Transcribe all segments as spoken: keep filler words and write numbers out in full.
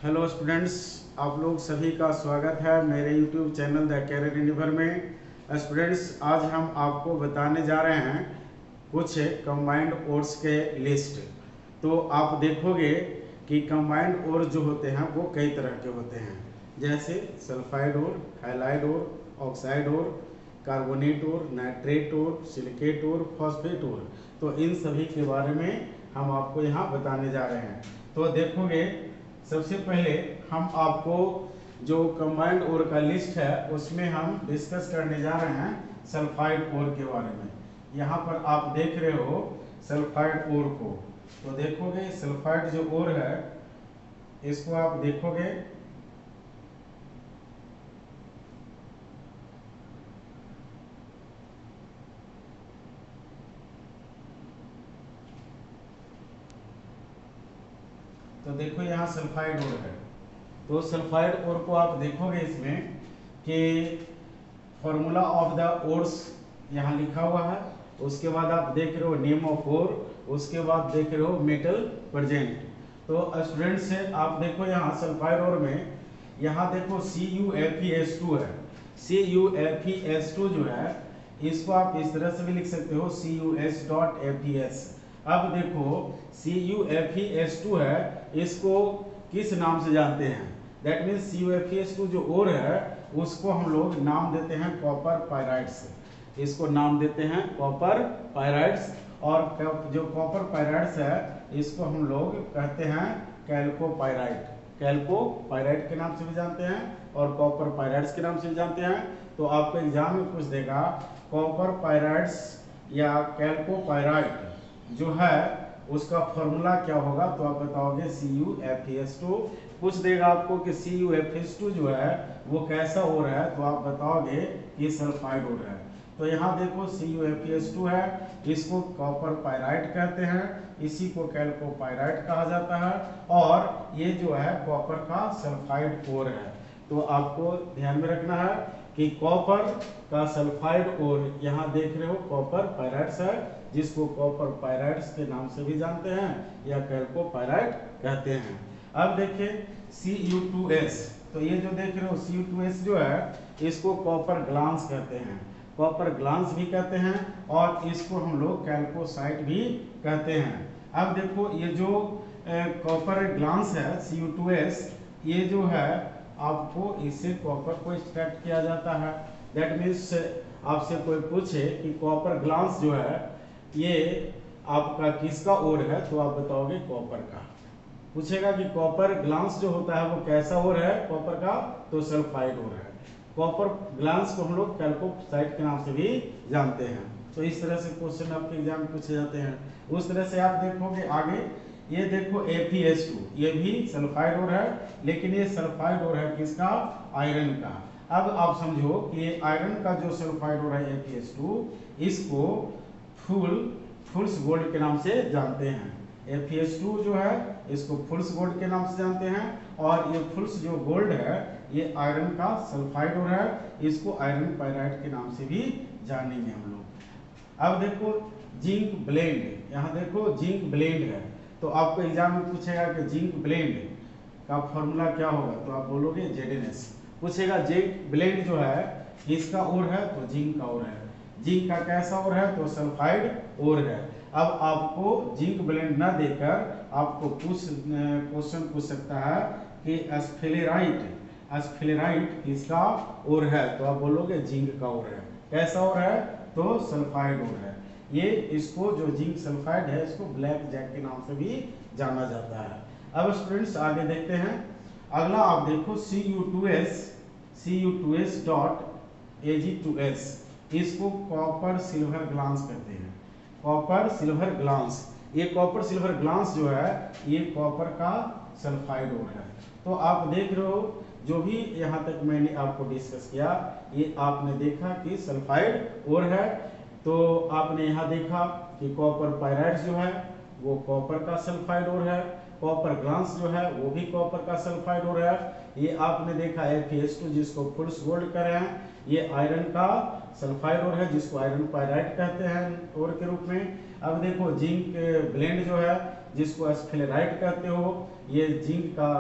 Hello students, आप लोग सभी का स्वागत है मेरे YouTube channel the career universe में। स्टूडेंट्स, आज हम आपको बताने जा रहे हैं कुछ कंबाइंड ओर्स के लिस्ट। तो आप देखोगे कि कंबाइंड ओर जो होते हैं वो कई तरह के होते हैं, जैसे sulphide ore, halide ore, oxide ore, carbonate ore, nitrate ore, silicate ore, phosphate ore. तो इन सभी के बारे में हम आपको यहाँ बताने जा रहे हैं। तो देखोगे, सबसे पहले हम आपको जो कंबाइंड ओर का लिस्ट है उसमें हम डिस्कस करने जा रहे हैं सल्फाइड ओर के बारे में। यहाँ पर आप देख रहे हो सल्फाइड ओर को। तो देखोगे सल्फाइड जो ओर है इसको आप देखोगे तो देखो यहाँ सल्फाइड ओर है। तो सल्फाइड ओर को आप देखोगे इसमें कि फॉर्मूला ऑफ द ओर्स यहाँ लिखा हुआ है। उसके बाद आप देख रहे हो नेम ऑफ ओर, उसके बाद देख रहे हो मेटल प्रेजेंट। तो स्टूडेंट से आप देखो यहाँ सल्फाइड ओर में यहाँ देखो C U F E S two है। C U F E S two जो है इसको आप इस तरह से भी लिख सकते हो C U S dot F E S. अब देखो C U F E S two है, इसको किस नाम से जानते हैं? That means C U F E S two जो ओर है उसको हम लोग नाम देते हैं कॉपर पायराइड्स। इसको नाम देते हैं कॉपर पायराइड्स। और जो कॉपर पायराइड्स है इसको हम लोग कहते हैं कैल्कोपाइराइट। कैल्कोपाइराइट के नाम से भी जानते हैं और कॉपर पायराइड्स के नाम से भी जानते हैं। तो आपको एग्जाम में पूछ देगा कॉपर पायराइड्स या कैल्कोपाइराइट जो है उसका फॉर्मूला क्या होगा, तो आप बताओगे C U F E S two. पूछ देगा आपको कि C U F E S two जो है वो कैसा ओर है, तो आप बताओगे कि सल्फाइड ओर है। तो यहाँ देखो C U F E S two है, इसको कॉपर पायराइट कहते हैं, इसी को कैल्कोपाइराइट कहा जाता है और ये जो है कॉपर का सल्फाइड ओर है। तो आपको ध्यान में रखना है कि कॉपर का सल्फाइड ओर यहाँ देख रहे हो कॉपर पायराइट्स है, जिसको कॉपर पायराइट्स के नाम से भी जानते हैं या कैल्कोपाइराइट कहते हैं। अब देखिए सी यू टू एस। तो ये जो देख रहे हो सी यू टू एस जो है इसको कॉपर ग्लांस कहते हैं, कॉपर ग्लांस भी कहते हैं और इसको हम लोग कैल्कोसाइट भी कहते हैं। अब देखो ये जो कॉपर ग्लांस है सी यू टू एस, ये जो है आपको इससे कॉपर को एक्सट्रैक्ट किया जाता है। दैट मीन्स आपसे कोई पूछे कि कॉपर ग्लांस जो है ये आपका किसका ओर है, तो आप बताओगे कॉपर का। पूछेगा कि कॉपर ग्लांस जो होता है वो कैसा ओर है कॉपर का, तो सल्फाइड ओर है। कॉपर ग्लांस को हम लोग कैल्कोसाइट के नाम से भी जानते हैं। तो इस तरह से क्वेश्चन आपके एग्जाम में पूछे जाते हैं। उस तरह से आप देखोगे आगे, ये देखो एफ ई एस टू, ये भी सल्फाइड ओर है, लेकिन ये सल्फाइड ओर है किसका? आयरन का। अब आप समझो कि आयरन का जो सल्फाइड ओर है एफ ई एस टू, इसको फुल फुल्स गोल्ड के नाम से जानते हैं। एफ ई एस टू जो है इसको फुल्स गोल्ड के नाम से जानते हैं और ये फुल्स जो गोल्ड है ये आयरन का सल्फाइड ओर है, इसको आयरन पायराइट के नाम से भी जानेंगे हम लोग। अब देखो जिंक ब्लेंड, यहाँ देखो जिंक ब्लेंड है। तो आपको एग्जाम में पूछेगा कि जिंक ब्लेंड का फॉर्मूला क्या होगा, तो आप बोलोगे जेड एन एस। पूछेगा जिंक ब्लेंड जो है किसका ओर है, तो जिंक का ओर है। जिंक का कैसा ओर है, तो सल्फाइड ओर है। अब आपको जिंक ब्लेंड न देकर आपको कुछ क्वेश्चन पूछ सकता है कि स्फेलेराइट स्फेलेराइट किसका ओर है, तो आप बोलोगे जिंक का ओर है। कैसा ओर है, तो सल्फाइड ओर है। ये इसको जो जिंक सल्फाइड है इसको ब्लैक जैक के नाम से भी जाना जाता है। अब स्टूडेंट्स आगे देखते हैं। अगला आप देखो C U two S, C U two S dot A G two S, इसको कॉपर सिल्वर ग्लांस कहते हैं। कॉपर सिल्वर ग्लांस, ये कॉपर सिल्वर ग्लांस जो है ये कॉपर का सल्फाइड ओर है। तो आप देख रहे हो जो भी यहाँ तक मैंने आपको डिस्कस किया ये आपने देखा कि सल्फाइड ओर है। तो आपने यहाँ देखा कि कॉपर पायराइड्स जो है वो कॉपर का सल्फाइड ओर है, कॉपर ग्लांस जो है वो भी कॉपर का सल्फाइड ओर है। ये आपने देखा एफ ई एस टू जिसको फुल्स गोल्ड कर रहे हैं, ये आयरन का सल्फाइड ओर है जिसको आयरन पायराइट कहते हैं ओर के रूप में। अब देखो जिंक ब्लेंड जो है जिसको स्फेलेराइट कहते हो, ये जिंक का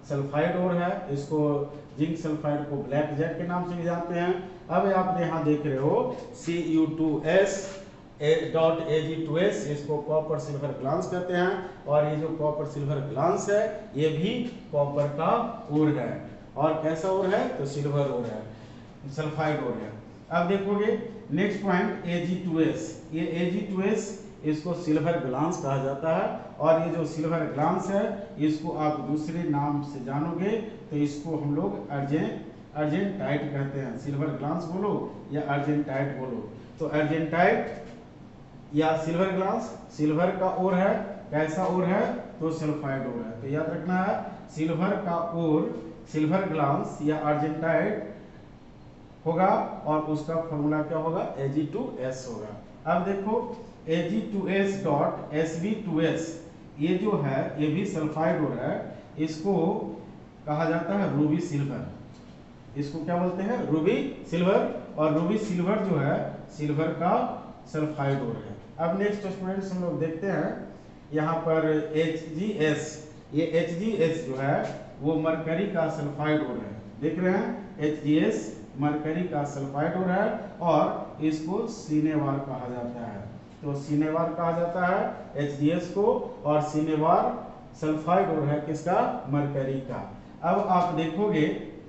सल्फाइड ओर है, इसको जिंक सल्फाइड को ब्लैक जेट के नाम से भी जानते हैं। अब आप यहाँ देख रहे हो C U two S dot A G two S, इसको कॉपर सिल्वर ग्लांस कहते हैं। और ये जो कॉपर सिल्वर ग्लांस है ये भी कॉपर का ओर है। और कैसा ओर है? तो सिल्वर ओर है, सल्फाइड ओर है। अब देखोगे next point A G two S, ये ए जी टू एस इसको सिल्वर ग्लांस कहा जाता है। और ये जो सिल्वर ग्लांस है इसको आप दूसरे नाम से जानोगे तो इसको हम लोग अर्जेंट अर्जेंटाइट कहते हैं। सिल्वर ग्लांस बोलो या अर्जेंटाइट बोलो, तो अर्जेंटाइट या सिल्वर ग्लास सिल्वर का ओर है, कैसा ओर है? तो सल्फाइड ओर है। तो याद रखना है सिल्वर का ओर सिल्वर ग्लास या अर्जेंटाइट होगा और उसका फॉर्मूला क्या होगा? ए जी टू एस होगा। अब देखो A G two S dot S B two S, ये जो है ये भी सल्फाइड ओर है, इसको कहा जाता है रूबी सिल्वर। इसको क्या बोलते हैं? Ruby silver. और रूबी सिल्वर जो है सिल्वर का सल्फाइड ओर है। अब नेक्स्ट स्टूडेंट्स हम लोग देखते हैं यहाँ पर एच जी एस, ये एच जी एस जो है वो मरकरी का सल्फाइड ओर है। देख रहे हैं एच जी एस मरकरी का सल्फाइड ओर है और इसको सिनेवार कहा जाता है। तो सिनेवार कहा जाता है एच जी एस को, और सिनेवार सल्फाइड ओर है किसका? मरकरी का। अब आप देखोगे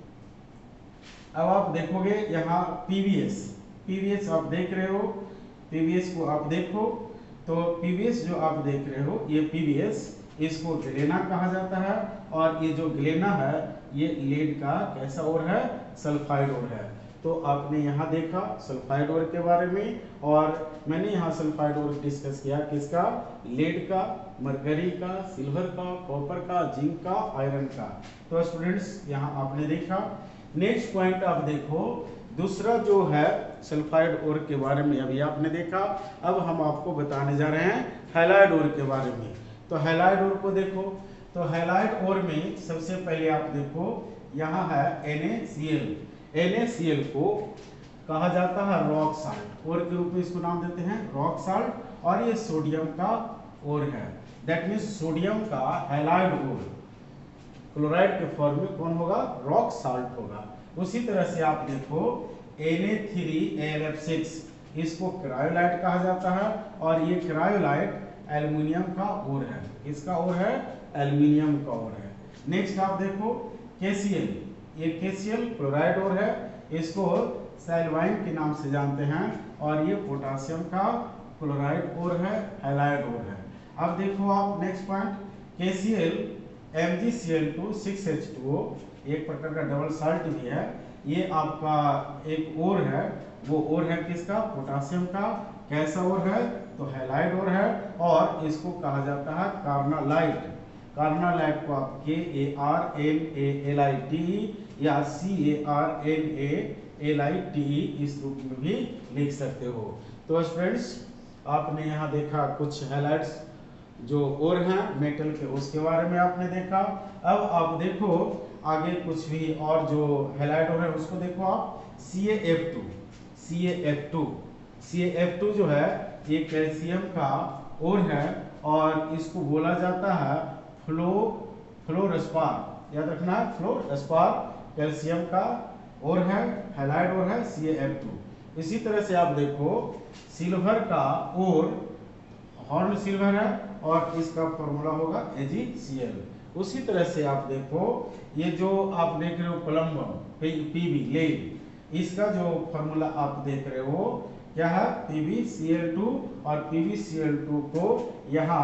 अब आप देखोगे यहाँ पीवीएस, पीवीएस आप देख रहे हो, पीवीएस को आप देखो तो पीवीएस जो आप देख रहे हो ये पीवीएस, इसको ग्लेना कहा जाता है। और ये जो ग्लेना है ये लेड का कैसा ओर है? सल्फाइड ओर है। तो आपने यहाँ देखा सल्फाइड ओर के बारे में, और मैंने यहाँ सल्फाइड ओर डिस्कस किया किसका? लेड का, मरकरी का, सिल्वर का, कॉपर का, जिंक का, आयरन का। तो स्टूडेंट्स यहाँ आपने देखा। नेक्स्ट पॉइंट आप देखो, दूसरा जो है सल्फाइड ओर के बारे में अभी आपने देखा। अब हम आपको बताने जा रहे हैं हैलाइड ओर के बारे में। तो हैलाइड ओर को देखो, तो हैलाइड ओर में सबसे पहले आप देखो यहाँ है N A C L. N A C L को कहा जाता है रॉक साल्ट, ओर के रूप में इसको नाम देते हैं रॉक साल्ट। और ये सोडियम का ओर है, दैट मीन्स सोडियम का हैलाइड ओर क्लोराइड के फॉर्म में कौन होगा? रॉक साल्ट होगा। उसी तरह से आप देखो N A three L F six, इसको क्रायोलाइट कहा जाता है। और ये क्रायोलाइट एल्युमिनियम का ओर है। इसका ओर है एल्युमिनियम का ओर है। नेक्स्ट आप देखो के सी एल, ये के सी एल क्लोराइड ओर है, इसको सैलवाइन के नाम से जानते हैं। और ये पोटासियम का क्लोराइड ओर है, हैलाइड ओर है। अब देखो आप next point K C L M G C L two six H two O, एक प्रकार का डबल साल्ट भी है। ये आपका एक ओर है, वो ओर है किसका? पोटासियम का। कैसा ओर है? तो हैलाइड ओर है। और इसको कहा जाता है कार्नालाइट। कार्नालाइट को आप के A R N A L I T या सी A R N A L I T इस रूप में भी लिख सकते हो। तो स्टूडेंट्स आपने यहाँ देखा कुछ हैलाइड्स जो ओर हैं मेटल के, उसके बारे में आपने देखा। अब आप देखो आगे कुछ भी और जो हैलाइड ओर है उसको देखो आप C A F two. C A F two C A F two जो है ये कैल्शियम का ओर है और इसको बोला जाता है फ्लो फ्लोरस्पार। याद रखना है फ्लोरस्पार कैल्शियम का ओर है, हैलाइड ओर है सी ए एफ टू। इसी तरह से आप देखो सिल्वर का ओर हॉर्न सिल्वर है और इसका फॉर्मूला होगा ए जी सी एल। उसी तरह से आप देखो ये जो आप देख रहे हो कोलम्बम पीबी लेड, इसका जो फॉर्मूला आप देख रहे हो क्या है? P B C L two. और P B C L two को यहाँ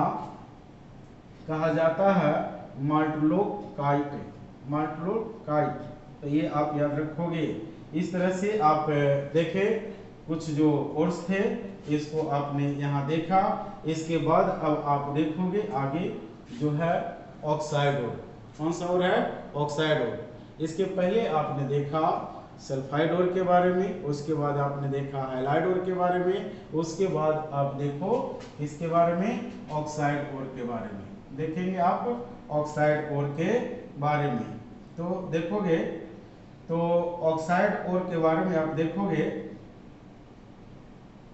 कहा जाता है माल्टोलोकाइट। माल्टोलोकाइट, तो ये आप याद रखोगे। इस तरह से आप देखें कुछ जो ओर्स थे इसको आपने यहाँ देखा। इसके बाद अब आप देखोगे आगे जो है ऑक्साइड ओर। कौन सा ओर है? Oxide ore. इसके पहले आपने देखा सल्फाइड ओर के बारे में, उसके बाद आपने देखा हैलाइड ओर के बारे में, उसके बाद आप देखो इसके बारे में ऑक्साइड ओर के बारे में देखेंगे आप ऑक्साइड ओर के बारे में। तो देखोगे तो ऑक्साइड ओर के बारे में आप देखोगे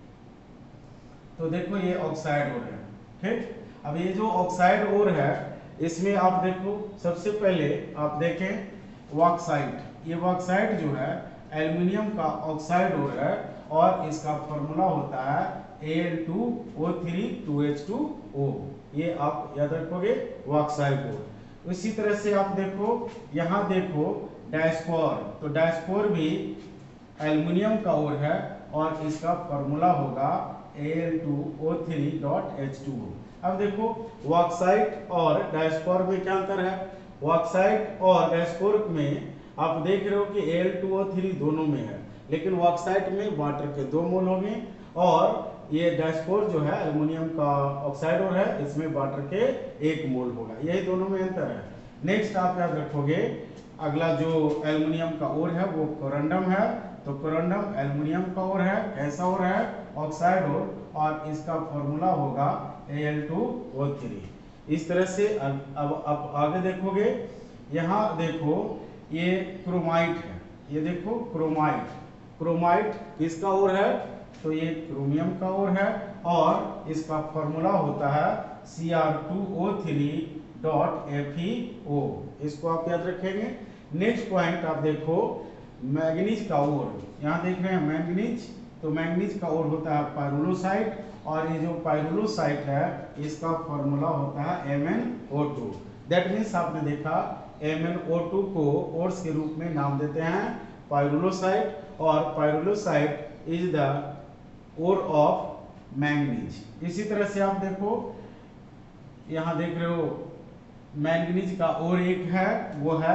तो देखो ये ऑक्साइड ओर है, ठीक। अब ये जो ऑक्साइड ओर है इसमें आप देखो सबसे पहले आप देखें बॉक्साइट, ये बॉक्साइट जो है एल्युमिनियम का ऑक्साइड और है और इसका फॉर्मूला होता है A L two O three two H two O, ये आप याद रखोगे बॉक्साइट और। इसी तरह से आप देखो यहाँ देखो डायस्पोर, तो डायस्पोर भी एल्युमिनियम का और है और इसका फॉर्मूला होगा A L two O three dot H two O. अब देखो बॉक्साइट और डायस्पोर में क्या अंतर है, बॉक्साइट और डायस्पोर में आप देख रहे हो कि A L two O three दोनों में है, लेकिन बॉक्साइट में वाटर के दो मोल होंगे और ये डायस्पोर जो है एल्युमिनियम का ऑक्साइड और है इसमें वाटर के एक मोल होगा, यही दोनों में अंतर है। नेक्स्ट आप याद रखोगे अगला जो एल्युमिनियम का ओर है वो कोरंडम है, तो कोरंडम एल्युमिनियम का ओर है, कैसा ओर है ऑक्साइड ओर, और इसका फॉर्मूला होगा A L two O three. इस तरह से अब अब आप आगे देखोगे यहाँ देखो ये क्रोमाइट है, ये देखो क्रोमाइट, क्रोमाइट किसका ओर है, तो ये क्रोमियम का ओर है और इसका फॉर्मूला होता है C R two O three dot F E O, इसको आप याद रखेंगे। नेक्स्ट पॉइंट आप देखो मैंगनीज का ओर, यहाँ देख रहे हैं मैंगनीज, तो मैंगनीज का ओर होता है पाइरुलोसाइट और ये जो पाइरुलोसाइट है इसका फॉर्मूला होता है M N O two. That means आपने देखा एम एन ओ टू को ओर्स के रूप में नाम देते हैं पाइरुलोसाइट और pyrolusite is the ore of manganese. इसी तरह से आप देखो यहाँ देख रहे हो मैंगनीज का और एक है वो है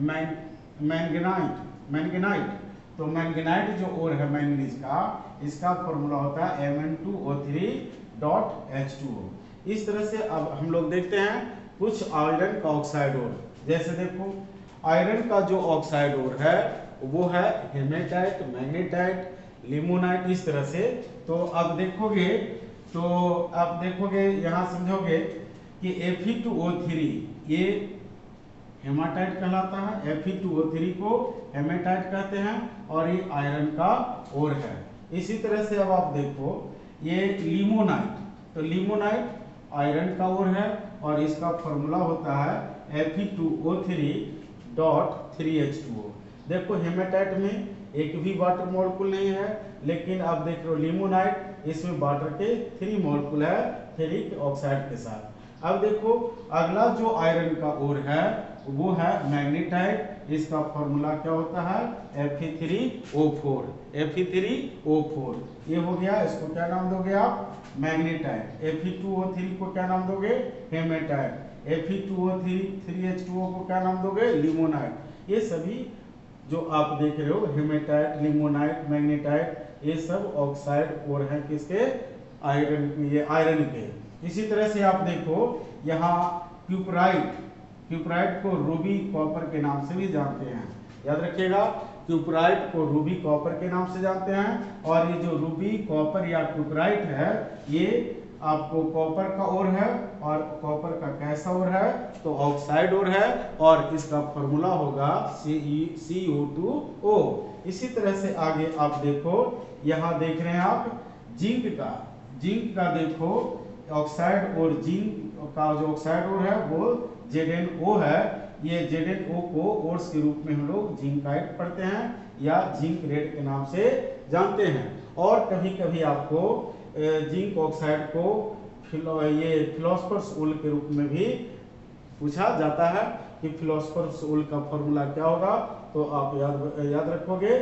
मैंगनाइट, मैंगनाइट, तो मैंगनाइट जो और है मैंगनीज का इसका फॉर्मूला होता है M N two O three dot H two O. इस तरह से अब हम लोग देखते हैं कुछ आयरन का ऑक्साइड और, जैसे देखो आयरन का जो ऑक्साइड और है वो है हेमेटाइट, मैग्नेटाइट, लिमोनाइट, इस तरह से। तो अब देखोगे तो अब देखोगे यहाँ समझोगे कि F E two O three ये हेमाटाइट कहलाता है, F E two O three को हेमेटाइट कहते हैं और ये आयरन का ओर है। इसी तरह से अब आप देखो ये लिमोनाइट, तो लिमोनाइट आयरन का ओर है और इसका फॉर्मूला होता है F E two O three dot three H two O. देखो हेमेटाइट में एक भी वाटर मॉलिक्यूल नहीं है, लेकिन आप देख रहे हो लिमोनाइट इसमें वाटर के थ्री मॉलिक्यूल है फेरिक ऑक्साइड के साथ। अब देखो अगला जो आयरन का ओर है वो है मैग्नेटाइट, इसका फॉर्मूला क्या होता है F E three O four, F E three O four, ये हो गया। इसको क्या नाम दोगे आप magnetite. F E two O three को क्या नाम दोगे haematite, F E two O three three H two O को क्या नाम दोगे लिमोनाइट। ये सभी जो आप देख रहे हो हेमेटाइट, लिमोनाइट, मैग्नेटाइट, ये सब ऑक्साइड और हैं किसके आयरन, ये आयरन के। इसी तरह से आप देखो यहाँ क्यूपराइट, क्यूपराइट को रूबी कॉपर के नाम से भी जानते हैं, याद रखिएगा क्यूपराइट को रूबी कॉपर के नाम से जानते हैं। और ये जो रूबी कॉपर या क्यूपराइट है ये आपको कॉपर का ओर है और कॉपर का कैसा ओर है तो ऑक्साइड ओर है और इसका फॉर्मूला होगा सी ओ टू ओ। इसी तरह से आगे आप देखो यहाँ देख रहे हैं आप जिंक का, जिंक का देखो ऑक्साइड और जिंक का जो ऑक्साइड ओर है वो जेड एन ओ है। ये जेड एन ओ को ओर्स के रूप में हम लोग जिंकाइट पढ़ते हैं या जिंक रेड के नाम से जानते हैं। और कभी कभी आपको जिंक ऑक्साइड को फिलो, ये फिलोसफर्स ओल के रूप में भी पूछा जाता है कि फिलोसफर्स ओल का फॉर्मूला क्या होगा, तो आप याद याद रखोगे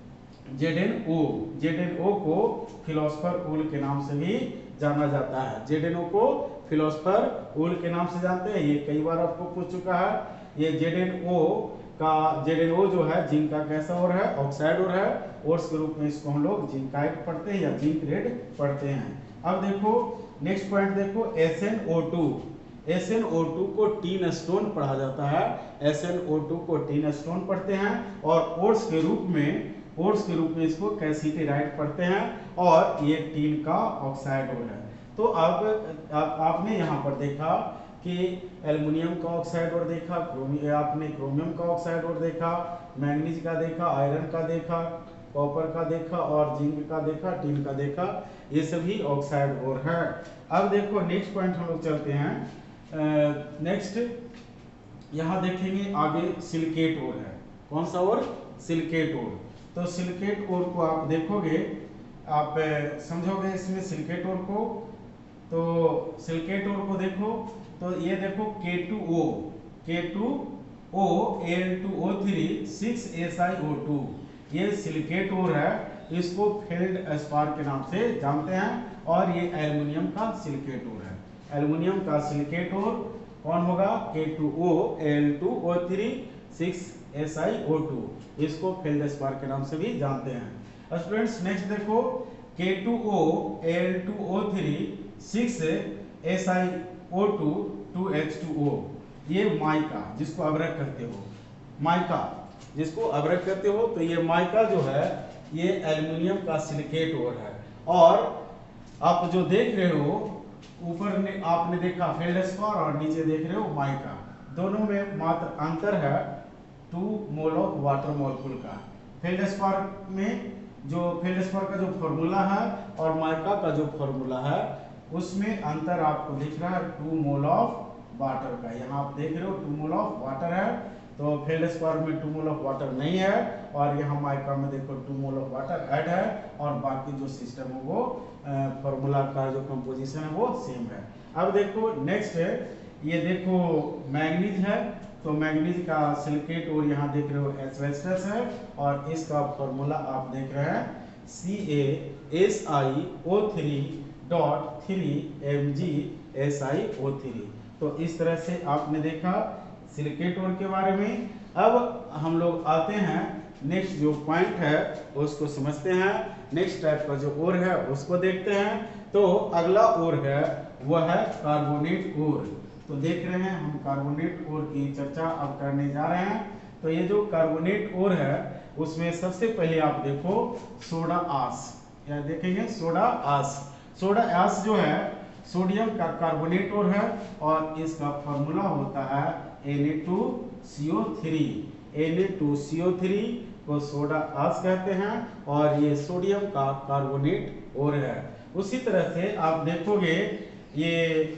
Z N O, Z N O को फिलोसफर ओल के नाम से भी जाना जाता है, जेड एन ओ को फिलोसफर ओल के नाम से जानते हैं, ये कई बार आपको पूछ चुका है। ये जेड एन ओ का, जेड एन ओ जो है जिंक का कैसा ओर है ऑक्साइड ओर है, ओर्स के रूप में इसको हम लोग जिंकाइट पढ़ते हैं या जिंक रेड पढ़ते हैं। अब देखो नेक्स्ट पॉइंट देखो S N O two, S N O two को टीन स्टोन पढ़ा जाता है, एस एन ओ टू को टीन स्टोन पढ़ते हैं और ओर्स के रूप में ओर्स के रूप में इसको कैसीटेराइट पढ़ते हैं और ये टीन का ऑक्साइड ओर है। तो अब आप, आपने यहाँ पर देखा कि एल्युमिनियम का ऑक्साइड और देखा, क्रोमियम आपने क्रोमियम का ऑक्साइड और देखा, मैंगनीज का देखा, आयरन का देखा, कॉपर का देखा और जिंक का देखा, टीन का देखा, ये सभी ऑक्साइड और है। अब देखो नेक्स्ट पॉइंट हम लोग चलते हैं नेक्स्ट यहाँ देखेंगे आगे सिलिकेट ओर है। कौन सा ओर? सिलिकेट ओर। तो सिलिकेट ओर को आप देखोगे, आप समझोगे इसमें सिलिकेट ओर को। तो सिलिकेट ओर को देखो तो ये देखो K two O, K two O, L two O three, six S I O two, ये सिलिकेट ओर है। इसको फील्ड एस्पार के नाम से जानते हैं और ये एल्युमिनियम का सिलिकेट ओर है। एल्युमिनियम का सिलिकेट ओर कौन होगा? K two O, L two O three, six S I O two, इसको फील्ड एस्पार के नाम से भी जानते हैं। स्टूडेंट्स नेक्स्ट देखो K two O, L two O three, six S I O two, two H two O, ये mica जिसको अवरक कहते हो, माइका जिसको अवरक कहते हो, तो ये माइका जो है ये एल्युमिनियम का सिलिकेट ओर है। और आप जो देख रहे हो ऊपर ने आपने देखा फील्ड एस्पार और नीचे देख रहे हो माइका, दोनों में मात्र अंतर है two mole of water molecule का। फील्ड एस्पार में जो फील्ड एस्पार का जो फॉर्मूला है और माइका का जो फॉर्मूला है उसमें अंतर आपको दिख रहा है टू मोल ऑफ वाटर का। यहाँ आप देख रहे हो टू मोल ऑफ वाटर है, तो फील्ड एस्पार में टू मोल ऑफ वाटर नहीं है और यहाँ माइका में देखो two mole of water add है और बाकी जो सिस्टम है वो फॉर्मूला का जो कंपोजिशन है वो सेम है। अब देखो नेक्स्ट है, ये देखो मैग्नीज है, तो मैग्नीज का सिलिकेट और यहाँ देख रहे हो एस्बेस्टस है और इसका फॉर्मूला आप देख रहे हैं C A S I O three dot three M G S I O three. तो इस तरह से आपने देखा सिलिकेट ओर के बारे में। अब हम लोग आते हैं नेक्स्ट जो पॉइंट है उसको समझते हैं। नेक्स्ट टाइप का जो ओर है उसको देखते हैं। तो अगला ओर है वह है कार्बोनेट ओर। तो देख रहे हैं हम कार्बोनेट ओर की चर्चा अब करने जा रहे हैं। तो ये जो कार्बोनेट ओर है उसमें सबसे पहले आप देखो सोडा आस, या देखेंगे सोडा आस। सोडा आस जो है सोडियम का कार्बोनेट ओर है और इसका फॉर्मूला होता है N A two C O three. N A two C O three को सोडा आस कहते हैं और ये सोडियम का कार्बोनेट ओर है। उसी तरह से आप देखोगे ये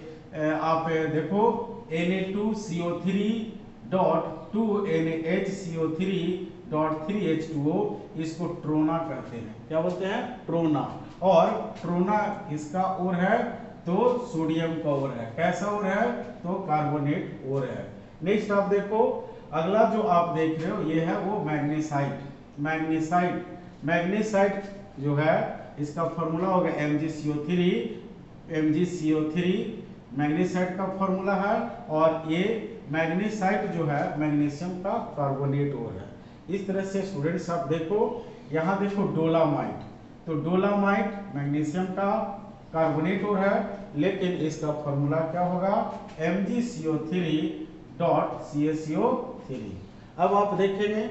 आप देखो N A two C O three dot two N H C O three dot three H two O, इसको ट्रोना कहते हैं। क्या बोलते हैं? ट्रोना। और ट्रोना किसका ओर है? तो सोडियम का ओर है। कैसा ओर है? तो कार्बोनेट ओर है। नेक्स्ट आप देखो अगला जो आप देख रहे हो ये है वो मैग्नेसाइट। मैग्नेसाइट मैग्नेसाइट जो है इसका फॉर्मूला होगा M G C O three. M G C O three magnesite का फॉर्मूला है और ये मैग्नेसाइट जो है मैग्नीशियम का कार्बोनेट ओर है। इस तरह से स्टूडेंट्स आप देखो यहाँ देखो डोलामाइट। तो डोलामाइट मैग्नीशियम का कार्बोनेट ओर है लेकिन इसका फॉर्मूला क्या होगा? M G C O three dot C A C O three. अब आप देखेंगे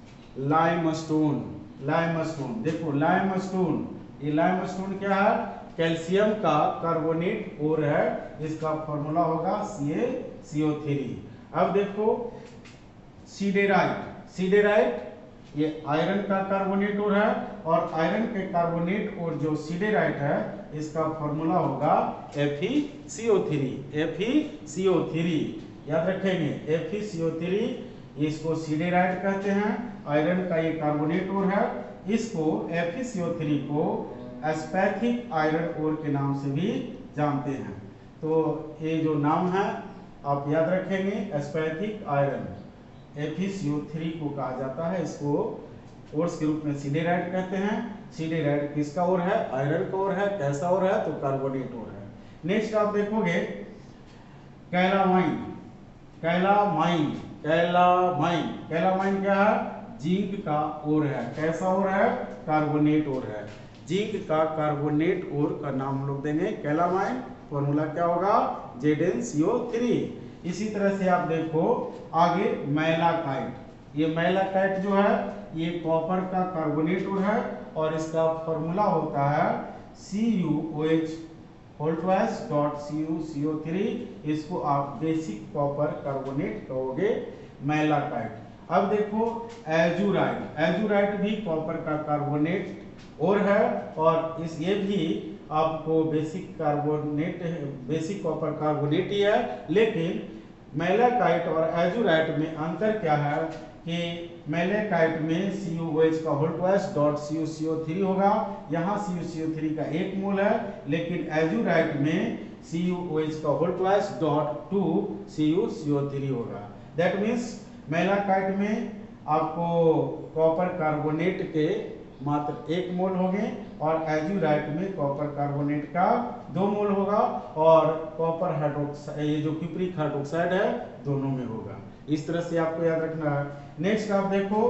लाइमस्टोन। लाइमस्टोन देखो लाइमस्टोन, ये लाइमस्टोन क्या है? कैल्शियम का कार्बोनेट ओर है। इसका फॉर्मूला होगा C A C O three. अब देखो सीडेराइट। सीडेराइट ये आयरन का कार्बोनेट ओर है और आयरन के कार्बोनेट और जो सीडेराइट है इसका फॉर्मूला होगा F E C O three. F E C O three याद रखेंगे, F E C O three, इसको सीडेराइट कहते हैं। आयरन का ये कार्बोनेट ओर है। इसको F E C O three को एस्पैथिक आयरन ओर के नाम से भी जानते हैं। तो ये जो नाम है आप याद रखेंगे spathic iron, F E C O three को कहा जाता है। इसको ओर्स के रूप में सीडेराइट कहते हैं। सीडेराइट किसका ओर है? आयरन का ओर है। कैसा ओर है? तो कार्बोनेट ओर है। नेक्स्ट आप देखोगे कैलामाइन। कैलामाइन कैलामाइन कैलामाइन क्या है? जिंक का ओर है। कैसा ओर है? कार्बोनेट ओर है। जिंक का कार्बोनेट ओर का नाम हम लोग देंगे कैलामाइन। फॉर्मूला क्या होगा? Z N C O three. इसी तरह से आप देखो आगे मैलाकाइट। ये मैलाकाइट जो है ये कॉपर का कार्बोनेट ओर है और इसका फॉर्मूला होता है C U O H whole twice dot C U C O three. इसको आप बेसिक कॉपर कार्बोनेट कहोगे मैलाकाइट। अब देखो एजुराइट। एजुराइट भी कॉपर का कार्बोनेट ओर है और इस ये भी आपको basic carbonate basic copper carbonate ही है, लेकिन मैलाकाइट और एजुराइट में अंतर क्या है कि मैलाकाइट में सी यू ओ एच का whole twice dot C U C O three होगा, यहाँ सी यू सी ओ थ्री का एक मोल है, लेकिन एजुराइट में सी यू ओ एच का whole twice dot two C U C O three होगा। दैट मीन्स मैलाकाइट में आपको कॉपर कार्बोनेट के मात्र एक मोल होंगे और एजुराइट में कॉपर कार्बोनेट का दो मोल होगा और कॉपर हाइड्रोक्साइड ये जो क्यूप्रिक हाइड्रोक्साइड है दोनों में होगा। इस तरह से आपको याद रखना है। नेक्स्ट आप देखो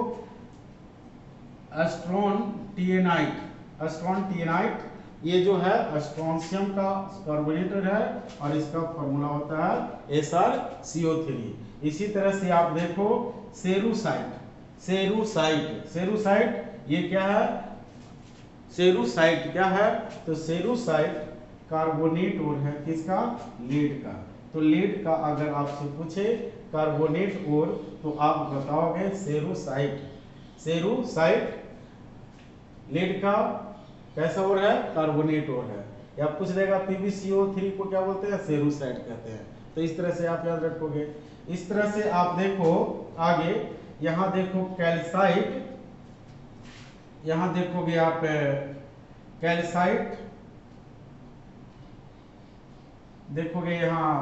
स्ट्रोनटियनाइट। स्ट्रोनटियनाइट ये जो है स्ट्रोंशियम का कार्बोनेटर है और इसका फॉर्मूला होता है S R C O three. इसी तरह से आप देखो सेरुसाइट। सेरुसाइट सेरुसाइट ये क्या है? सेरुसाइट क्या है? तो सेरुसाइट कार्बोनेट और है किसका? लीड का। तो लीड का अगर आपसे पूछे कार्बोनेट और तो आप बताओगे सेरुसाइट। सेरुसाइट लीड का कैसा और है? कार्बोनेट और है। या पूछ देगा P B C O three को क्या बोलते हैं? सेरुसाइट कहते हैं। तो इस तरह से आप याद रखोगे। इस तरह से आप देखो आगे, यहां देखो कैल्साइट, यहां देखोगे आप कैल्साइट देखोगे, यहां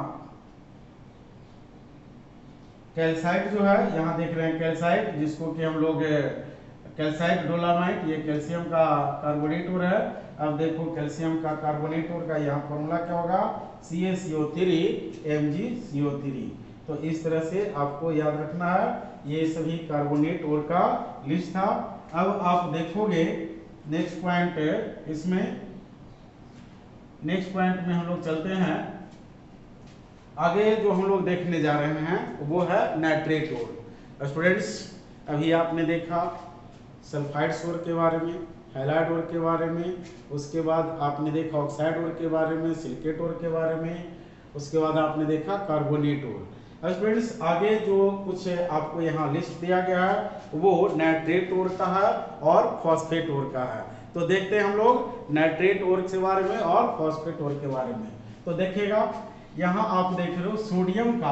कैल्साइट जो है यहां देख रहे हैं कैल्साइट, जिसको कि हम लोग कैल्साइट डोलामाइट, ये कैल्शियम का कार्बोनेट और है। अब देखो कैल्शियम का कार्बोनेट और का यहाँ फॉर्मूला क्या होगा? C A C O three M G C O three. तो इस तरह से आपको याद रखना है। ये सभी कार्बोनेट और का लिस्ट था। अब आप देखोगे नेक्स्ट पॉइंट, इसमें नेक्स्ट पॉइंट में हम लोग चलते हैं आगे। जो हम लोग देखने जा रहे हैं वो है नाइट्रेट और। स्टूडेंट्स अभी आपने देखा सल्फाइड ओर के बारे में, हैलाइड ओर के बारे में, उसके बाद आपने देखा ऑक्साइड ओर के बारे में, सिलिकेट ओर के बारे में, उसके बाद आपने देखा कार्बोनेट ओर। अब स्टूडेंट्स आगे जो कुछ आपको यहाँ लिस्ट दिया गया है वो नाइट्रेट ओर का है और फॉस्फेट ओर का है। तो देखते हैं हम लोग नाइट्रेट ओर के बारे में और फॉस्फेट ओर के बारे में। तो देखिएगा यहाँ आप देख रहे हो सोडियम का,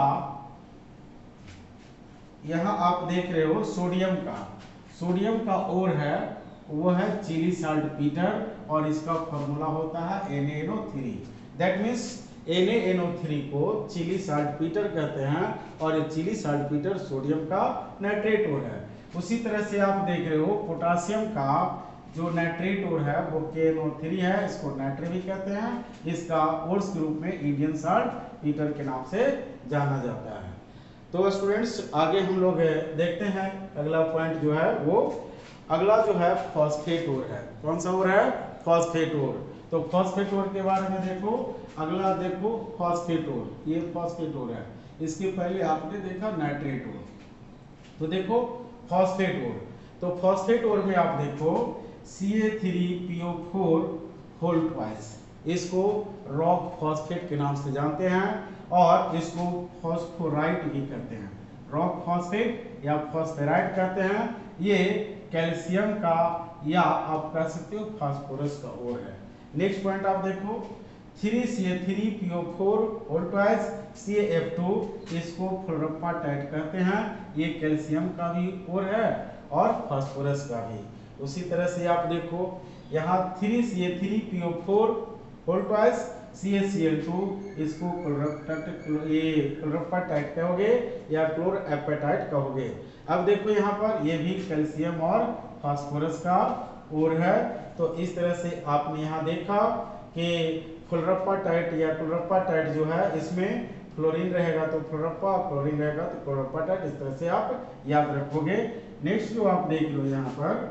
यहाँ आप देख रहे हो सोडियम का सोडियम का ओर है वो है चिली साल्ट पीटर और इसका फॉर्मूला होता है N A N O three. That means N A N O three को चिली साल्ट पीटर कहते हैं और ये चिली साल्ट पीटर सोडियम का नाइट्रेट ओर है। उसी तरह से आप देख रहे हो पोटासियम का जो नाइट्रेट ओर है वो के एन ओ थ्री है, इसको नाइट्रे भी कहते हैं। इसका ओर्स के रूप में इंडियन साल्ट पीटर के नाम से जाना जाता है। तो स्टूडेंट्स आगे हम लोग देखते हैं अगला पॉइंट जो है वो, अगला जो है फॉस्फेट ओर है। कौन सा ओर है? Phosphate ore. तो फॉस्फेट ओर के बारे में देखो, अगला देखो फॉस्फेट ओर, ये फॉस्फेट ओर है। इसके पहले आपने देखा नाइट्रेट ओर। तो देखो फॉस्फेट ओर, तो फॉस्फेट ओर में आप देखो C A three P O four whole twice, इसको रॉक फॉस्फेट के नाम से जानते हैं और इसको फॉस्फोराइट भी कहते हैं। रॉक फॉस्फेट या फॉस्फेराइट कहते हैं। ये कैल्शियम का या आप कह सकते हो फास्फोरस का ओर है। नेक्स्ट पॉइंट आप देखो three C A three P O four whole twice C A F two, इसको फ्लोरोपाटाइट कहते हैं। ये कैल्शियम का भी ओर है और फास्फोरस का भी। उसी तरह से आप देखो यहाँ three C A three P O four whole twice C A C L two, इसको क्लोरोपाटाइट कहोगे या क्लोरएपेटाइट कहोगे। अब देखो यहाँ पर ये भी कैल्शियम और फास्फोरस का ओर है। तो इस तरह से आपने यहाँ देखा कि क्लोरोपाटाइट या क्लोरोपाटाइट जो है इसमें फ्लोरीन रहेगा तो फ्लोरोपा, फ्लोरीन रहेगा तो क्लोरोपाटाइट। इस तरह से आप याद रखोगे। नेक्स्ट जो आप देख लो यहाँ पर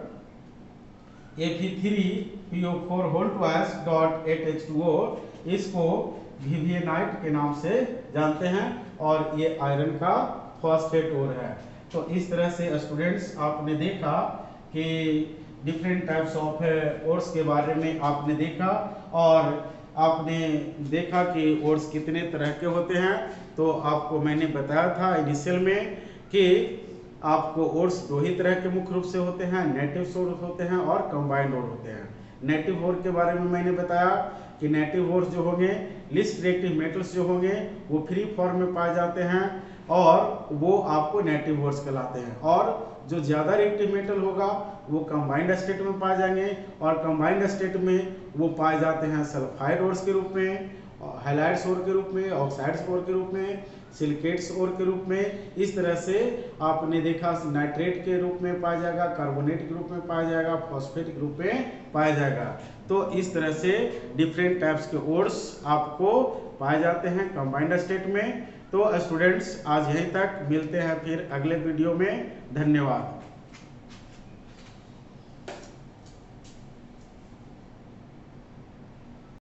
A P three P O four whole twice dot eight H two O, इसको विवियनाइट के नाम से जानते हैं और ये आयरन का फॉस्फेट ओर है। तो इस तरह से स्टूडेंट्स आपने देखा कि डिफरेंट टाइप्स ऑफ ओर्स के बारे में आपने देखा और आपने देखा कि ओर्स कितने तरह के होते हैं। तो आपको मैंने बताया था इनिशियल में कि आपको ओर्स दो ही तरह के मुख्य रूप से होते हैं, नेटिव ओर्स होते हैं और कंबाइंड ओर होते हैं। नेटिव ओर के बारे में मैंने बताया कि नेटिव ओर्स जो होंगे, लिस्ट रिएक्टिव मेटल्स जो होंगे वो फ्री फॉर्म में पाए जाते हैं और वो आपको नेटिव ओर्स कहलाते हैं, और जो ज़्यादा रिएक्टिव मेटल होगा वो कंबाइंड स्टेट में पाए जाएंगे, और कंबाइंड स्टेट में वो पाए जाते हैं सल्फाइड ओर्स के रूप में, हैलाइड्स ओर के रूप में, ऑक्साइड्स ओर के रूप में, सिलिकेट्स ओर के रूप में। इस तरह से आपने देखा नाइट्रेट के रूप में पाया जाएगा, कार्बोनेट के रूप में पाया जाएगा, फॉस्फेट के रूप में पाया जाएगा। तो इस तरह से डिफरेंट टाइप्स के ओर्स आपको पाए जाते हैं कंबाइंड स्टेट में। तो स्टूडेंट्स आज यहीं तक, मिलते हैं फिर अगले वीडियो में। धन्यवाद।